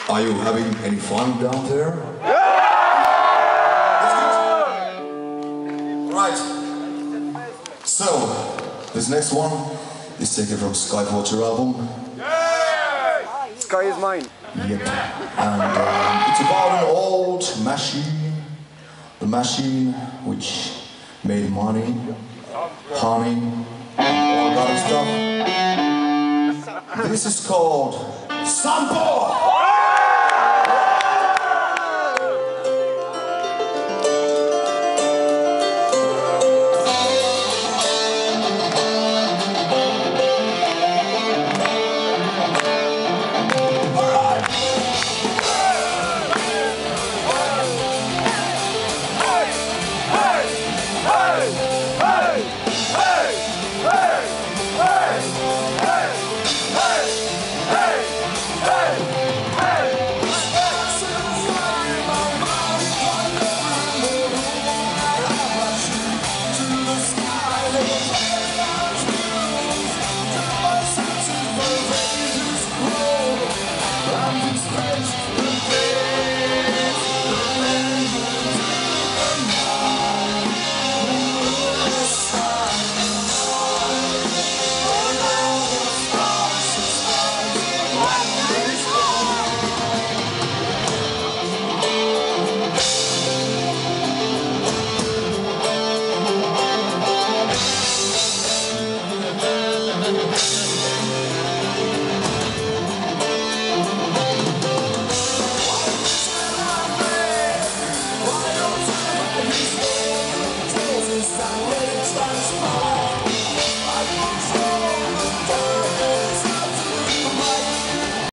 Are you having any fun down there? Yeah! Right. So, this next one is taken from Skywater album. Yeah! Sky is mine. Yep. And it's about an old machine. The machine which made money, honey, all that stuff. This is called Sampo!